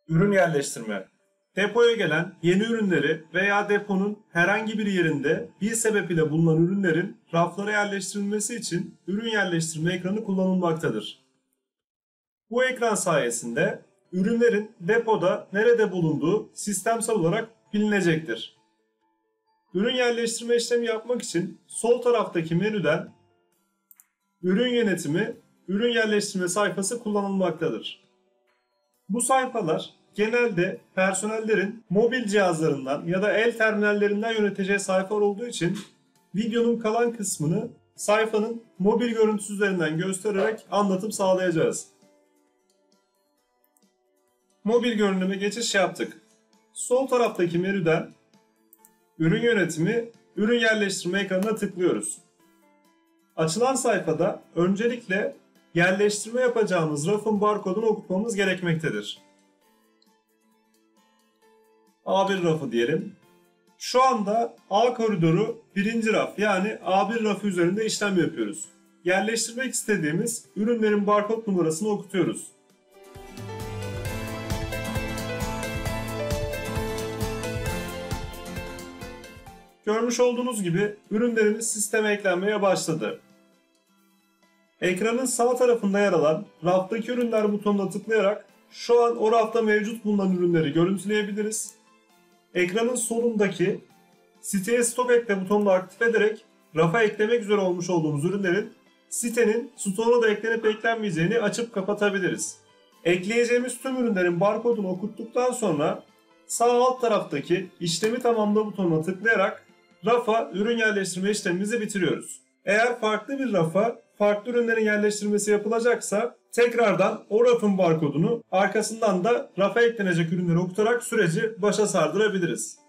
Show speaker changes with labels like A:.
A: Ürün yerleştirme. Depoya gelen yeni ürünleri veya deponun herhangi bir yerinde bir sebep ile bulunan ürünlerin raflara yerleştirilmesi için ürün yerleştirme ekranı kullanılmaktadır. Bu ekran sayesinde ürünlerin depoda nerede bulunduğu sistemsel olarak bilinecektir. Ürün yerleştirme işlemi yapmak için sol taraftaki menüden ürün yönetimi, ürün yerleştirme sayfası kullanılmaktadır. Bu sayfalar genelde personellerin mobil cihazlarından ya da el terminallerinden yöneteceği sayfalar olduğu için videonun kalan kısmını sayfanın mobil görüntüsü üzerinden göstererek anlatım sağlayacağız. Mobil görünüme geçiş yaptık. Sol taraftaki menüden ürün yönetimi, ürün yerleştirme ekranına tıklıyoruz. Açılan sayfada öncelikle yerleştirme yapacağımız rafın barkodunu okutmamız gerekmektedir. A1 rafı diyelim. Şu anda A koridoru 1. raf yani A1 rafı üzerinde işlem yapıyoruz. Yerleştirmek istediğimiz ürünlerin barkod numarasını okutuyoruz. Görmüş olduğunuz gibi ürünlerimiz sisteme eklenmeye başladı. Ekranın sağ tarafında yer alan raftaki ürünler butonuna tıklayarak şu an o rafta mevcut bulunan ürünleri görüntüleyebiliriz. Ekranın solundaki siteye stok ekle butonunu aktif ederek rafa eklemek üzere olmuş olduğumuz ürünlerin sitenin stoğuna da eklenip eklenmeyeceğini açıp kapatabiliriz. Ekleyeceğimiz tüm ürünlerin barkodunu okuttuktan sonra sağ alt taraftaki işlemi tamamla butonuna tıklayarak rafa ürün yerleştirme işlemimizi bitiriyoruz. Eğer farklı bir rafa farklı ürünlerin yerleştirilmesi yapılacaksa tekrardan o rafın barkodunu arkasından da rafa eklenecek ürünleri okutarak süreci başa sardırabiliriz.